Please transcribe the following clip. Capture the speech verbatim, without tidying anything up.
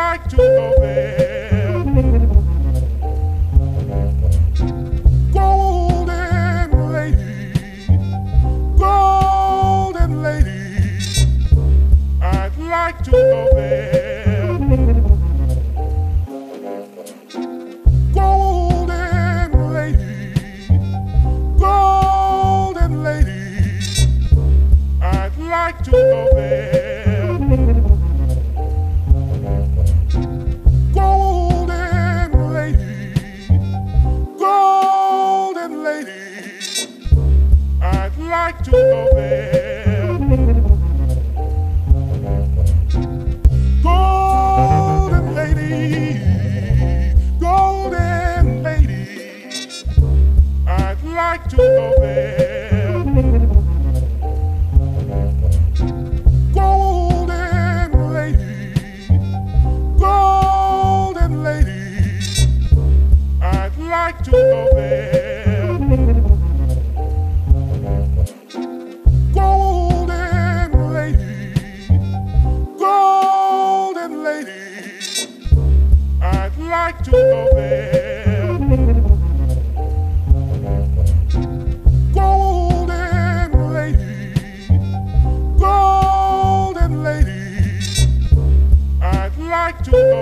like to go there. Golden lady, golden lady, I'd like to go there. Golden lady, golden lady, I'd like to go there. Golden lady, golden lady, I'd like to go there. Golden lady, golden lady, I'd like to go there. Golden lady, golden lady, I'd like to go there. Golden lady, golden lady, I'd like to go there. Golden lady, golden lady, I'd like to go